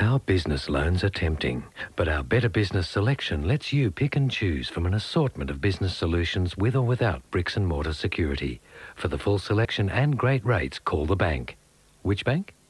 Our business loans are tempting, but our Better Business Selection lets you pick and choose from an assortment of business solutions with or without bricks and mortar security. For the full selection and great rates, call the bank. Which bank?